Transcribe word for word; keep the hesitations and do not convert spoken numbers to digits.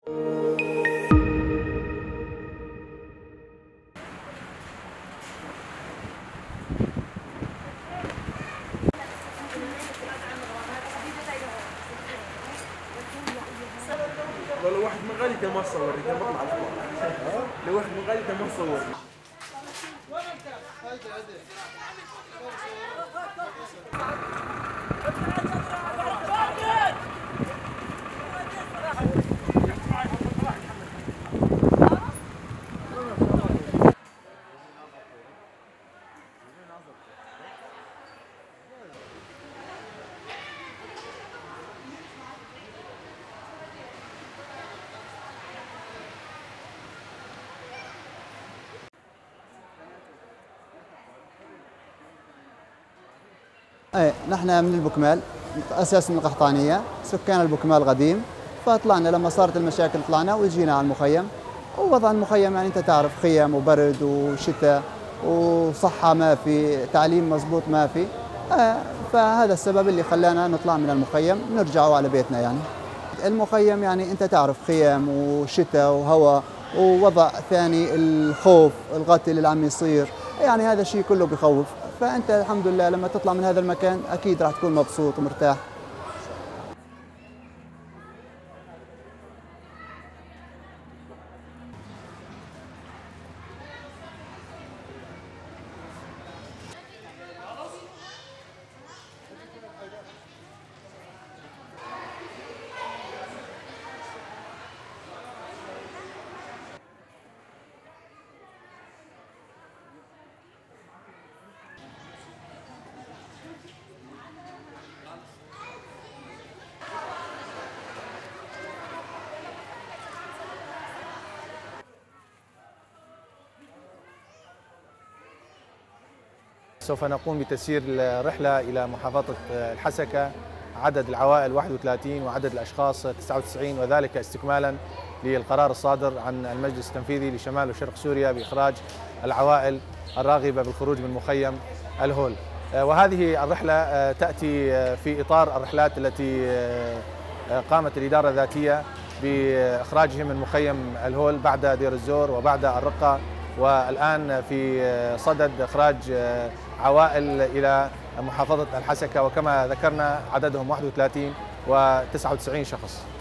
لو واحد من غالي ما صور كان بطلع الفوق. لو واحد من غالي ما صور. ايه نحن من البكمال، اساس من القحطانيه، سكان البكمال قديم، فطلعنا لما صارت المشاكل طلعنا وجينا على المخيم. ووضع المخيم يعني انت تعرف خيم وبرد وشتاء وصحه ما في، تعليم مضبوط ما في. آه فهذا السبب اللي خلانا نطلع من المخيم نرجعوا على بيتنا. يعني المخيم يعني انت تعرف خيم وشتاء وهواء ووضع ثاني، الخوف القتل اللي عم يصير، يعني هذا الشيء كله بخوف. فأنت الحمد لله لما تطلع من هذا المكان أكيد راح تكون مبسوط ومرتاح. سوف نقوم بتسيير الرحلة إلى محافظة الحسكة، عدد العوائل واحد وثلاثين وعدد الأشخاص تسعة وتسعين، وذلك استكمالا للقرار الصادر عن المجلس التنفيذي لشمال وشرق سوريا بإخراج العوائل الراغبة بالخروج من مخيم الهول. وهذه الرحلة تأتي في إطار الرحلات التي قامت الإدارة الذاتية بإخراجهم من مخيم الهول بعد دير الزور وبعد الرقة، والآن في صدد إخراج عوائل إلى محافظة الحسكة، وكما ذكرنا عددهم واحد وثلاثين وتسعة وتسعين شخص.